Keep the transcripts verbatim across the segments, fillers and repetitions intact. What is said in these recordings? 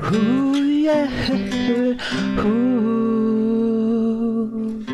Ooh, yeah. Ooh.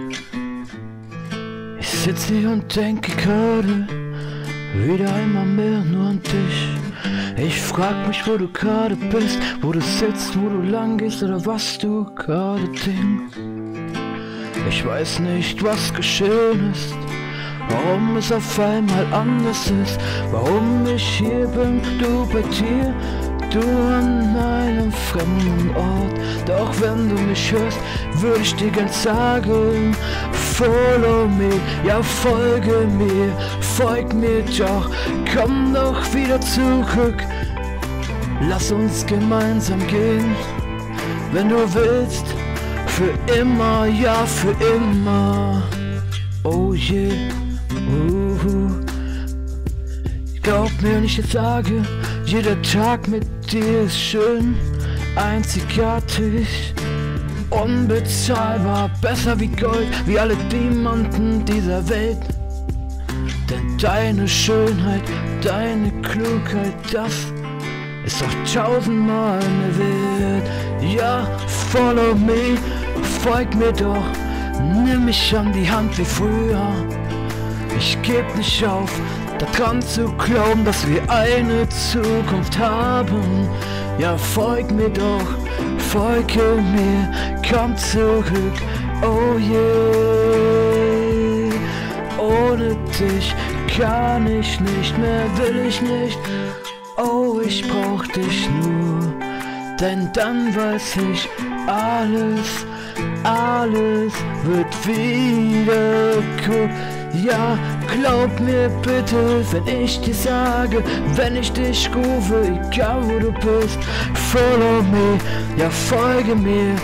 Ich sitz hier und denke gerade wieder einmal mehr nur an dich. Ich frag mich, wo du gerade bist, wo du sitzt, wo du lang gehst oder was du gerade denkst. Ich weiß nicht, was geschehen ist, warum es auf einmal anders ist, warum ich hier bin, du bei dir, du an einem fremden Ort. Doch wenn du mich hörst, würde ich dir gern sagen, follow me, ja folge mir, folg mir doch, komm doch wieder zurück. Lass uns gemeinsam gehen, wenn du willst, für immer, ja für immer. Oh yeah, uh. Glaub mir, wenn ich dir sage, jeder Tag mit dir ist schön, einzigartig, unbezahlbar, besser wie Gold, wie alle Diamanten dieser Welt. Denn deine Schönheit, deine Klugheit, das ist doch tausendmal mehr wert. Ja, follow me, folg mir doch, nimm mich an die Hand wie früher. Ich geb nicht auf, daran zu glauben, dass wir eine Zukunft haben. Ja, folg mir doch, folge mir, komm zurück, oh yeah. Ohne dich kann ich nicht mehr, will ich nicht, oh ich brauch dich nur. Denn dann weiß ich, alles, alles wird wieder gut. Ja, glaub mir bitte, wenn ich dir sage, wenn ich dich rufe, egal wo du bist, follow me, ja folge mir,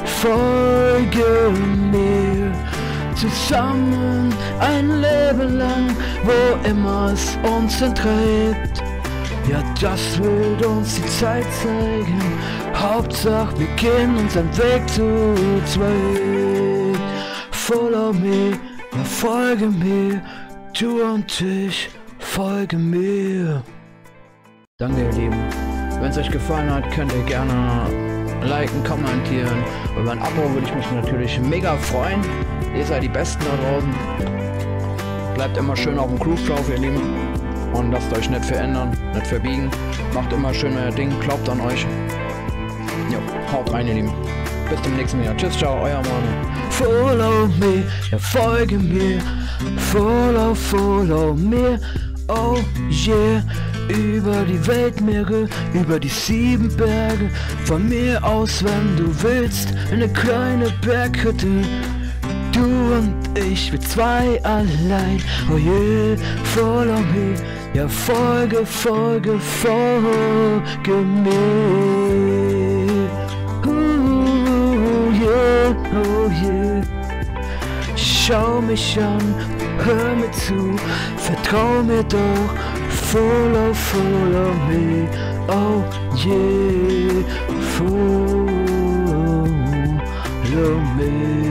folge mir. Zusammen ein Leben lang, wo immer es uns entträgt. Ja, das wird uns die Zeit zeigen. Hauptsache, wir gehen unseren Weg zu zweit. Follow me, ja, folge mir. Du und ich, folge mir. Danke, ihr Lieben. Wenn es euch gefallen hat, könnt ihr gerne liken, kommentieren. Über ein Abo würde ich mich natürlich mega freuen. Ihr seid die Besten da draußen. Bleibt immer schön auf dem Groove-Lauf, ihr Lieben. Und lasst euch nicht verändern, nicht verbiegen. Macht immer schön euer Ding, glaubt an euch. Jo, haut rein, ihr Lieben. Bis zum nächsten Mal. Tschüss, ciao, euer Manu. Follow me, ja folge mir. Follow, follow mir. Oh yeah. Über die Weltmeere, über die sieben Berge. Von mir aus, wenn du willst, eine kleine Berghütte. Du und ich, wir zwei allein. Oh yeah, follow me. Ja, folge, folge, folge mir. Oh yeah, oh yeah. Schau mich an, hör mir zu, vertrau mir doch. Follow, follow me. Oh yeah, follow me.